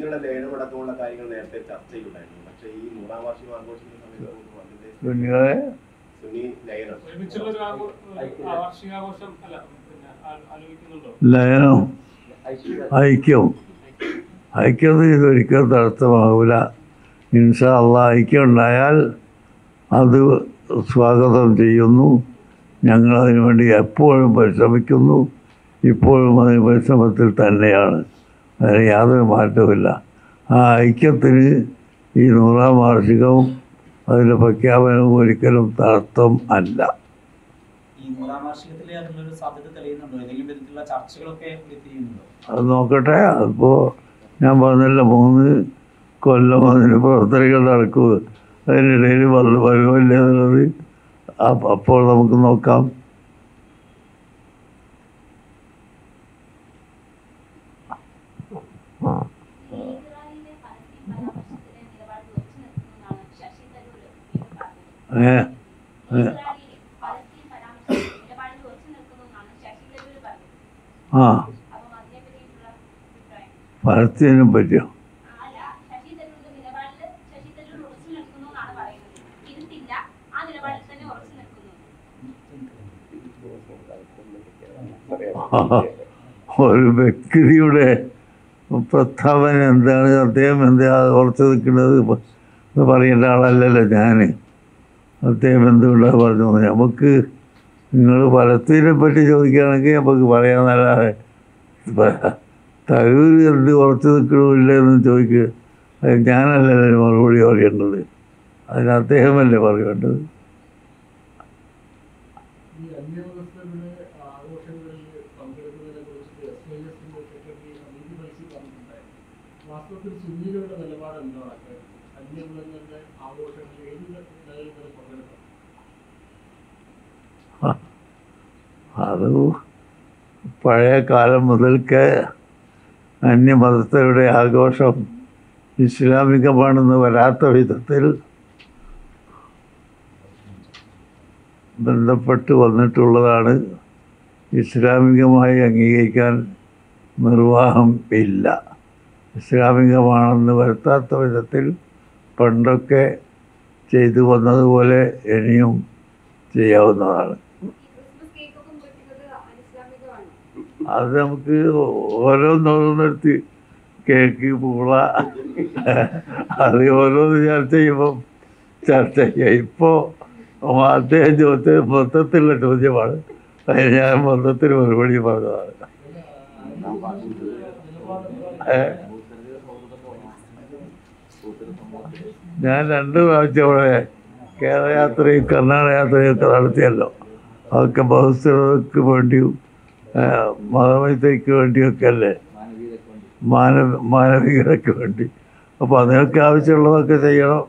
സുന്നികളുടെ ലയനമടക്കമുള്ള കാര്യങ്ങൾ നേരത്തെ ചർച്ച ചെയ്യുണ്ടായിരുന്നു. പക്ഷേ ഈ 100ാം വാർഷികം ആഘോഷിക്കുന്ന സമയത്ത് സുന്നികളെ ലയനം ഐക്യം ഇതൊരിക്കലും തടസ്സമാകില്ല. ഇൻഷാ അള്ളാ ഐക്യം ഉണ്ടായാൽ അത് സ്വാഗതം ചെയ്യുന്നു. ഞങ്ങളതിനു വേണ്ടി എപ്പോഴും പരിശ്രമിക്കുന്നു. ഇപ്പോഴും അതിന് പരിശ്രമത്തിൽ തന്നെയാണ്. അതിന് യാതൊരു മാറ്റവുമില്ല. ആ ഐക്യത്തിന് ഈ 100ാം വാർഷികവും അതിൻ്റെ പ്രഖ്യാപനവും ഒരിക്കലും തടസ്സം അല്ല. അത് നോക്കട്ടെ. അതിപ്പോൾ ഞാൻ പറഞ്ഞില്ല 3 കൊല്ലം അതിന് പ്രവർത്തനങ്ങൾ നടക്കുക. അതിനിടയിൽ വരുമില്ല എന്നുള്ളത് അപ്പോൾ നമുക്ക് നോക്കാം. ഫലസ്തീനെ പറ്റിയോ? ഒരു വ്യക്തിയുടെ പ്രസ്താവന എന്താണ്, അദ്ദേഹം എന്താ ഉറച്ചു നിൽക്കുന്നത് എന്ന് പറയേണ്ട ആളല്ലല്ലോ ഞാൻ. അദ്ദേഹം എന്തുകൊണ്ടാണ് പറഞ്ഞു? നമുക്ക് നിങ്ങൾ ഫലസ്തീനെ പറ്റി ചോദിക്കുകയാണെങ്കിൽ നമുക്ക് പറയാമെന്നല്ലാതെ തരൂർ എന്ത് ഉറച്ചു നിൽക്കണമില്ല എന്ന് ചോദിക്കുക. അത് ഞാനല്ലല്ലോ മറുപടി പറയേണ്ടത്, അതിന് അദ്ദേഹമല്ലേ പറയേണ്ടത്. അത് പഴയ കാലം മുതൽക്ക് അന്യമതസ്ഥരുടെ ആഘോഷം ഇസ്ലാമികമാണെന്ന് വരാത്ത വിധത്തിൽ ബന്ധപ്പെട്ട് വന്നിട്ടുള്ളതാണ്. ഇസ്ലാമികമായി അംഗീകരിക്കാൻ നിർവാഹം ഇല്ല. ഇസ്ലാമികമാണെന്ന് വരുത്താത്ത വിധത്തിൽ പണ്ടൊക്കെ ചെയ്തു വന്നതുപോലെ ഇനിയും ചെയ്യാവുന്നതാണ്. അത് നമുക്ക് ഓരോന്നോരോന്നെടുത്ത് കേക്ക് പൂള അത് ഓരോന്ന് ചർച്ച ചെയ്യുമ്പം ചർച്ച ചെയ്യാം. ഇപ്പോൾ അദ്ദേഹം ചോദിച്ചത് മൊത്തത്തിലുള്ള ചോദ്യമാണ്. അതിന് ഞാൻ മൊത്തത്തിൽ മറുപടി പറഞ്ഞതാണ്. ഞാൻ 2 പ്രാവശ്യം അവിടെ കേരളയാത്രയും കർണാടക യാത്രയും ഒക്കെ നടത്തിയല്ലോ. അതൊക്കെ ബഹുസ്വരതയ്ക്ക് വേണ്ടിയും മതമൈത്രിക്ക് വേണ്ടിയൊക്കെ അല്ലേ, മാനവികതയ്ക്ക് വേണ്ടി. അപ്പോൾ അതിനൊക്കെ ആവശ്യമുള്ളതൊക്കെ ചെയ്യണം.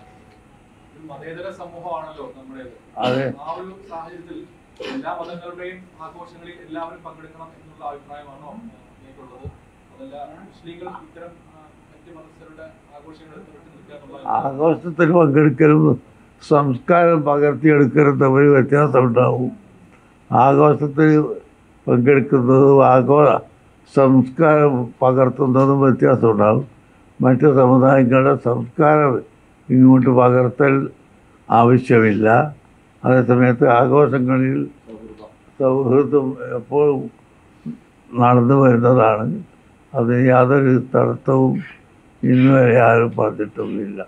അതെ, എല്ലാ മതങ്ങളുടെയും ആഘോഷങ്ങളിൽ എല്ലാവരും പങ്കെടുക്കണം എന്നുള്ള അഭിപ്രായമാണോ എനിക്കുള്ളത്? അതല്ല മുസ്ലിങ്ങൾ ഇത്തരം മറ്റ് മതസ്ഥരുടെ ആഘോഷത്തിൽ പങ്കെടുക്കലും സംസ്കാരം പകർത്തിയെടുക്കലും തമ്മിൽ വ്യത്യാസമുണ്ടാവും. ആഘോഷത്തിൽ പങ്കെടുക്കുന്നതും സംസ്കാരം പകർത്തുന്നതും വ്യത്യാസമുണ്ടാകും. മറ്റ് സമുദായങ്ങളുടെ സംസ്കാരം ഇങ്ങോട്ട് പകർത്തൽ ആവശ്യമില്ല. അതേസമയത്ത് ആഘോഷങ്ങളിൽ സൗഹൃദം എപ്പോഴും നടന്നു വരുന്നതാണ്. അതിന് യാതൊരു തടസ്സവും ഇന്ന് വരെ ആരും പറഞ്ഞിട്ടൊന്നുമില്ല.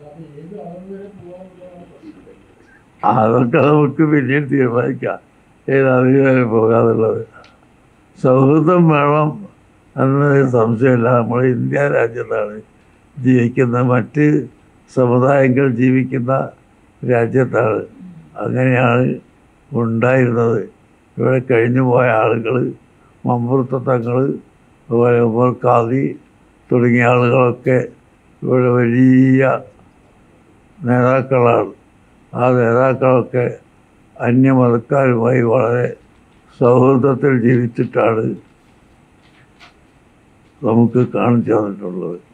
അതൊക്കെ നമുക്ക് പിന്നീട് തീരുമാനിക്കാം, അതിന് വരെ പോകാതുള്ളത്. സൗഹൃദം വേണം എന്നൊരു സംശയമില്ല. നമ്മൾ ഇന്ത്യ രാജ്യത്താണ് ജീവിക്കുന്നത്, മറ്റ് സമുദായങ്ങൾ ജീവിക്കുന്ന രാജ്യത്താണ്. അങ്ങനെയാണ് ഉണ്ടായിരുന്നത്. ഇവിടെ കഴിഞ്ഞു പോയ ആളുകൾ, മമ്പുറത്തങ്ങൾ, അതുപോലെ ഉമർ ഖാദി തുടങ്ങിയ ആളുകളൊക്കെ ഇവിടെ വലിയ നേതാക്കളാണ്. ആ നേതാക്കളൊക്കെ അന്യമതക്കാരുമായി വളരെ സൗഹൃദത്തിൽ ജീവിച്ചിട്ടാണ് നമുക്ക് കാണിച്ചു തന്നിട്ടുള്ളത്.